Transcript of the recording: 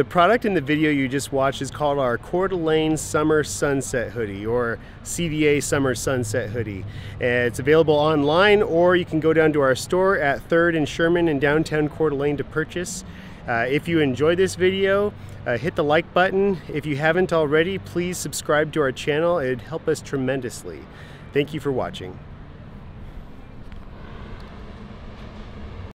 The product in the video you just watched is called our Coeur d'Alene Summer Sunset Hoodie, or CDA Summer Sunset Hoodie. It's available online, or you can go down to our store at 3rd and Sherman in downtown Coeur d'Alene to purchase. If you enjoyed this video, hit the like button. If you haven't already, please subscribe to our channel. It'd help us tremendously. Thank you for watching.